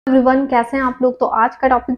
Everyone कैसे हैं आप लोग। तो आज का टॉपिक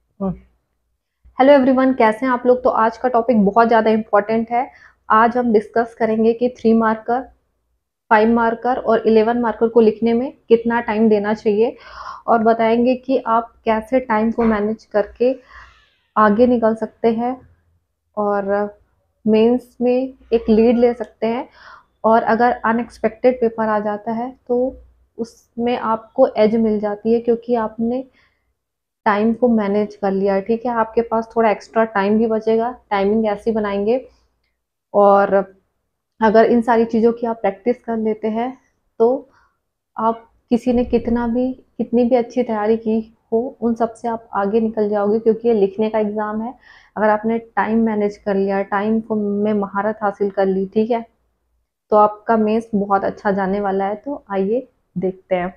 हेलो एवरीवन कैसे हैं आप लोग। तो आज का टॉपिक बहुत ज़्यादा इम्पोर्टेंट है। आज हम डिस्कस करेंगे कि 3 मार्कर, 5 मार्कर और 11 मार्कर को लिखने में कितना टाइम देना चाहिए, और बताएंगे कि आप कैसे टाइम को मैनेज करके आगे निकल सकते हैं और मेंस में एक लीड ले सकते हैं। और अगर अनएक्सपेक्टेड पेपर आ जाता है तो उसमें आपको एज मिल जाती है, क्योंकि आपने टाइम को मैनेज कर लिया है। ठीक है, आपके पास थोड़ा एक्स्ट्रा टाइम भी बचेगा। टाइमिंग ऐसी बनाएंगे, और अगर इन सारी चीज़ों की आप प्रैक्टिस कर लेते हैं तो आप किसी ने कितनी भी अच्छी तैयारी की हो, उन सब से आप आगे निकल जाओगे, क्योंकि ये लिखने का एग्ज़ाम है। अगर आपने टाइम मैनेज कर लिया, टाइम को में महारत हासिल कर ली, ठीक है, तो आपका मेंस बहुत अच्छा जाने वाला है। तो आइए देखते हैं।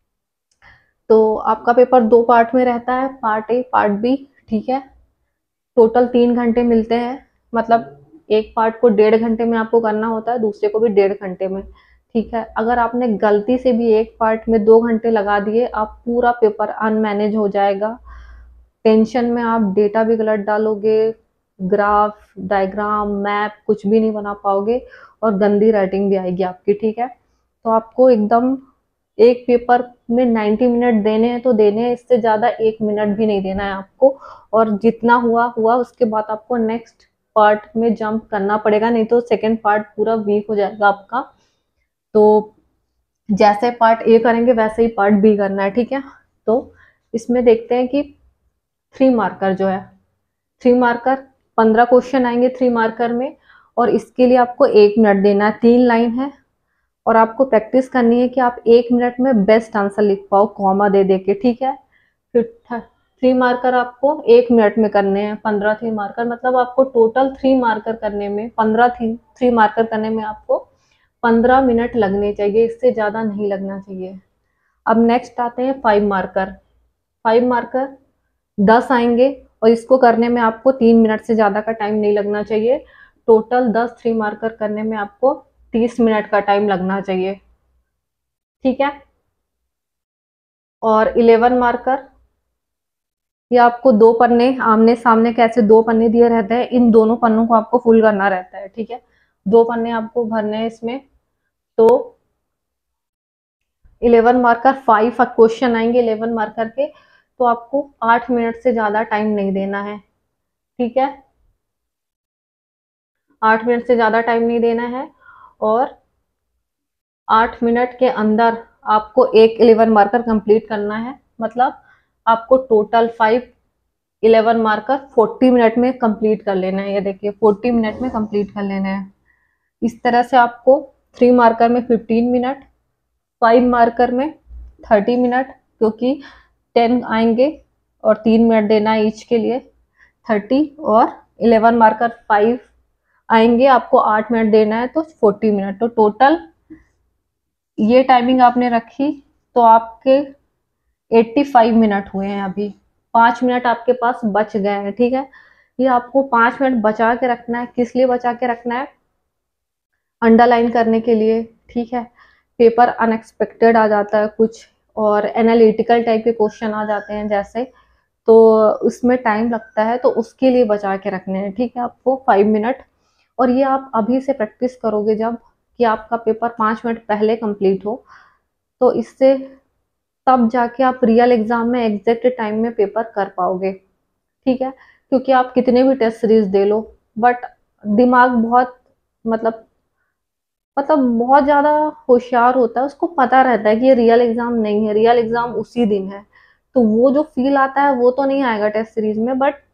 तो आपका पेपर 2 पार्ट में रहता है, पार्ट ए पार्ट बी। ठीक है, टोटल 3 घंटे मिलते हैं। मतलब एक पार्ट को 1.5 घंटे में आपको करना होता है, दूसरे को भी 1.5 घंटे में। ठीक है, अगर आपने गलती से भी एक पार्ट में 2 घंटे लगा दिए, आप पूरा पेपर अनमैनेज हो जाएगा। टेंशन में आप डेटा भी गलत डालोगे, ग्राफ डायग्राम मैप कुछ भी नहीं बना पाओगे, और गंदी राइटिंग भी आएगी आपकी। ठीक है, तो आपको एकदम एक पेपर में 90 मिनट देने हैं तो देने हैं, इससे ज़्यादा 1 मिनट भी नहीं देना है आपको। और जितना हुआ हुआ, उसके बाद आपको नेक्स्ट पार्ट में जंप करना पड़ेगा, नहीं तो सेकेंड पार्ट पूरा वीक हो जाएगा आपका। तो जैसे पार्ट ए करेंगे वैसे ही पार्ट बी करना है। ठीक है, तो इसमें देखते हैं कि 3 मार्कर जो है, 3 मार्कर 15 क्वेश्चन आएंगे 3 मार्कर में, और इसके लिए आपको 1 मिनट देना है। 3 लाइन है, और आपको प्रैक्टिस करनी है कि आप 1 मिनट में बेस्ट आंसर लिख पाओ कॉमा दे दे के। ठीक है, फिर 3 मार्कर आपको 1 मिनट में करने हैं। 15 3 मार्कर मतलब आपको टोटल 3 मार्कर करने में, 15 3 मार्कर करने में आपको 15 मिनट लगने चाहिए, इससे ज़्यादा नहीं लगना चाहिए। अब नेक्स्ट आते हैं 5 मार्कर। 5 मार्कर 10 आएंगे, और इसको करने में आपको 3 मिनट से ज़्यादा का टाइम नहीं लगना चाहिए। टोटल 10 3 मार्कर करने में आपको 30 मिनट का टाइम लगना चाहिए। ठीक है, और 11 मार्कर, ये आपको 2 पन्ने आमने सामने कैसे 2 पन्ने दिए रहते हैं, इन दोनों पन्नों को आपको फुल करना रहता है। ठीक है, 2 पन्ने आपको भरने हैं इसमें। तो 11 मार्कर 5 क्वेश्चन आएंगे 11 मार्कर के, तो आपको 8 मिनट से ज्यादा टाइम नहीं देना है। ठीक है, 8 मिनट से ज्यादा टाइम नहीं देना है, और 8 मिनट के अंदर आपको एक 11 मार्कर कंप्लीट करना है। मतलब आपको टोटल 11 मार्कर 40 मिनट में कंप्लीट कर लेना है। ये देखिए 40 मिनट में कंप्लीट कर लेना है। इस तरह से आपको 3 मार्कर में 15 मिनट, 5 मार्कर में 30 मिनट, क्योंकि 10 आएंगे और 3 मिनट देना है ईच के लिए, 30। और 11 मार्कर 5 आएंगे, आपको 8 मिनट देना है, तो 40 मिनट। तो टोटल ये टाइमिंग आपने रखी, तो आपके 85 मिनट हुए हैं अभी। 5 मिनट आपके पास बच गए हैं। ठीक है, ये आपको 5 मिनट बचा के रखना है। किस लिए बचा के रखना है? अंडरलाइन करने के लिए। ठीक है, पेपर अनएक्सपेक्टेड आ जाता है कुछ, और एनालिटिकल टाइप के क्वेश्चन आ जाते हैं जैसे, तो उसमें टाइम लगता है, तो उसके लिए बचा के रखने हैं। ठीक है, आपको 5 मिनट। और ये आप अभी से प्रैक्टिस करोगे जब, कि आपका पेपर 5 मिनट पहले कंप्लीट हो, तो इससे तब जाके आप रियल एग्जाम में एग्जैक्ट टाइम में पेपर कर पाओगे। ठीक है, क्योंकि आप कितने भी टेस्ट सीरीज दे लो, बट दिमाग बहुत मतलब बहुत ज्यादा होशियार होता है, उसको पता रहता है कि ये रियल एग्जाम नहीं है, रियल एग्जाम उसी दिन है। तो वो जो फील आता है वो तो नहीं आएगा टेस्ट सीरीज में, बट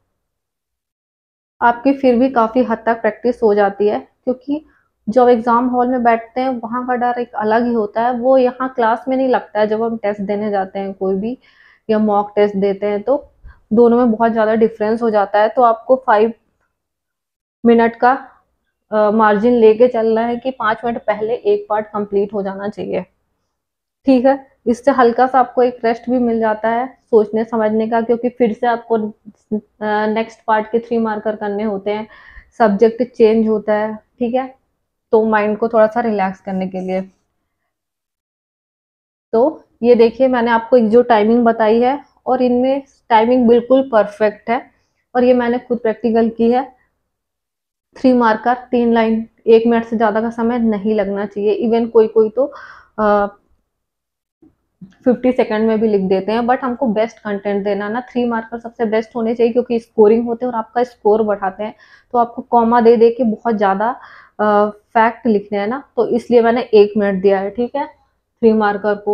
आपकी फिर भी काफी हद तक प्रैक्टिस हो जाती है। क्योंकि जब एग्जाम हॉल में बैठते हैं वहां का डर एक अलग ही होता है, वो यहाँ क्लास में नहीं लगता है। जब हम टेस्ट देने जाते हैं कोई भी, या मॉक टेस्ट देते हैं, तो दोनों में बहुत ज्यादा डिफरेंस हो जाता है। तो आपको 5 मिनट का मार्जिन लेके चलना है, कि 5 मिनट पहले एक पार्ट कंप्लीट हो जाना चाहिए। ठीक है, इससे हल्का सा आपको एक रेस्ट भी मिल जाता है सोचने समझने का, क्योंकि फिर से आपको नेक्स्ट पार्ट के 3 मार्कर करने होते हैं, सब्जेक्ट चेंज होता है। ठीक है, तो माइंड को थोड़ा सा रिलैक्स करने के लिए। तो ये देखिए मैंने आपको एक जो टाइमिंग बताई है और इनमें टाइमिंग बिल्कुल परफेक्ट है और ये मैंने खुद प्रैक्टिकल की है। 3 मार्कर 3 लाइन, 1 मिनट से ज़्यादा का समय नहीं लगना चाहिए। इवन कोई तो 50 सेकंड में भी लिख देते हैं, बट हमको बेस्ट कंटेंट देना ना, 3 मार्कर सबसे बेस्ट होने चाहिए क्योंकि स्कोरिंग होते हैं और आपका स्कोर बढ़ाते हैं। तो आपको कॉमा दे दे के बहुत ज़्यादा फैक्ट लिखने हैं ना, तो इसलिए मैंने 1 मिनट दिया है। ठीक है, 3 मार्कर को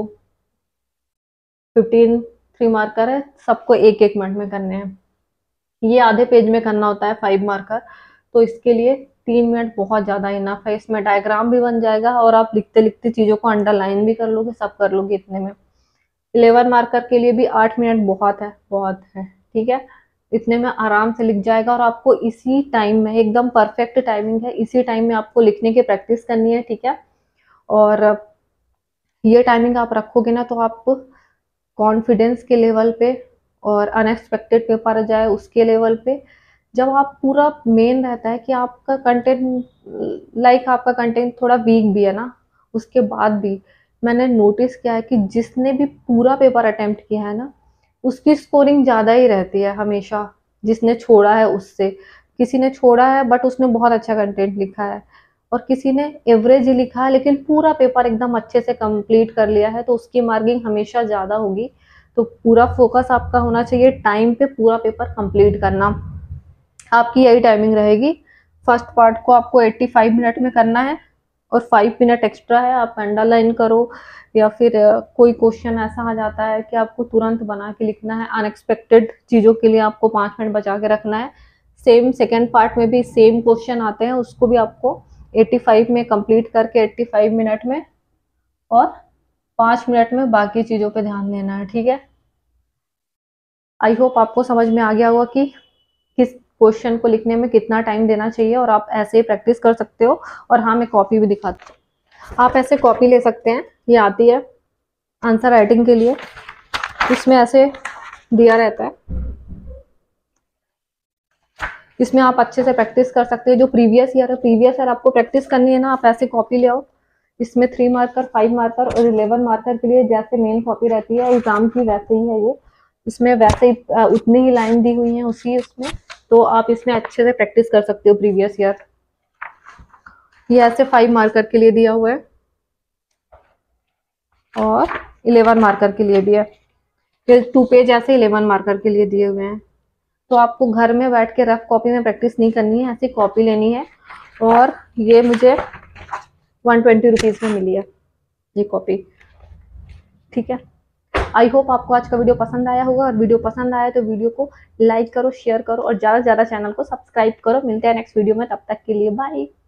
15 3 मार्कर है, सबको 1-1 मिनट में करने हैं। ये आधे पेज में करना होता है 5 मार्कर, तो इसके लिए 3 मिनट बहुत ज़्यादा इनफ है। इसमें डायग्राम भी बन जाएगा और आप लिखते लिखते चीज़ों को अंडरलाइन भी कर लोगे, सब कर लोगे इतने में। 11 मार्कर के लिए भी 8 मिनट बहुत है, बहुत है। ठीक है, इतने में आराम से लिख जाएगा और आपको इसी टाइम में, एकदम परफेक्ट टाइमिंग है, इसी टाइम में आपको लिखने की प्रैक्टिस करनी है। ठीक है, और ये टाइमिंग आप रखोगे ना तो आप कॉन्फिडेंस के लेवल पे और अनएक्सपेक्टेड पेपर आ जाए उसके लेवल पे, जब आप पूरा मेन रहता है कि आपका कंटेंट आपका कंटेंट थोड़ा वीक भी है ना, उसके बाद भी मैंने नोटिस किया है कि जिसने भी पूरा पेपर अटेम्प्ट किया है ना, उसकी स्कोरिंग ज़्यादा ही रहती है हमेशा, जिसने छोड़ा है उससे। किसी ने छोड़ा है बट उसने बहुत अच्छा कंटेंट लिखा है, और किसी ने एवरेज ही लिखा है लेकिन पूरा पेपर एकदम अच्छे से कंप्लीट कर लिया है, तो उसकी मार्किंग हमेशा ज़्यादा होगी। तो पूरा फोकस आपका होना चाहिए टाइम पे पूरा पेपर कंप्लीट करना। आपकी यही टाइमिंग रहेगी। फर्स्ट पार्ट को आपको 85 मिनट में करना है और 5 मिनट एक्स्ट्रा है, आप अंडरलाइन करो या फिर कोई क्वेश्चन ऐसा आ जाता है कि आपको तुरंत बना के लिखना है, अनएक्सपेक्टेड चीज़ों के लिए आपको 5 मिनट बचा के रखना है। सेम सेकेंड पार्ट में भी सेम क्वेश्चन आते हैं, उसको भी आपको 85 में कंप्लीट करके 85 मिनट में और 5 मिनट में बाकी चीज़ों पे ध्यान देना है। ठीक है, आई होप आपको समझ में आ गया होगा कि किस क्वेश्चन को लिखने में कितना टाइम देना चाहिए, और आप ऐसे ही प्रैक्टिस कर सकते हो। और हाँ, मैं कॉपी भी दिखाती हूँ, आप ऐसे कॉपी ले सकते हैं, ये आती है आंसर राइटिंग के लिए, इसमें ऐसे दिया रहता है, इसमें आप अच्छे से प्रैक्टिस कर सकते हैं। जो प्रीवियस ईयर आपको प्रैक्टिस करनी है ना, आप ऐसे कॉपी ले आओ। इसमें 3 मार्कर 5 मार्कर और 11 मार्कर के लिए जैसे मेन कॉपी रहती है एग्जाम की, वैसे ही है ये। इसमें वैसे ही उतनी ही लाइन दी हुई है उसी उसमें, तो आप इसमें अच्छे से प्रैक्टिस कर सकते हो प्रीवियस ईयर। ये ऐसे 5 मार्कर के लिए दिया हुआ है और 11 मार्कर के लिए भी है। ये 2 पेज ऐसे 11 मार्कर के लिए दिए हुए हैं। तो आपको घर में बैठ के रफ कॉपी में प्रैक्टिस नहीं करनी है, ऐसी कॉपी लेनी है। और ये मुझे 120 रुपीज़ में मिली है ये कॉपी। ठीक है, आई होप आपको आज का वीडियो पसंद आया होगा, और वीडियो पसंद आया तो वीडियो को लाइक करो, शेयर करो और ज़्यादा से ज़्यादा चैनल को सब्सक्राइब करो। मिलते हैं नेक्स्ट वीडियो में, तब तक के लिए बाय।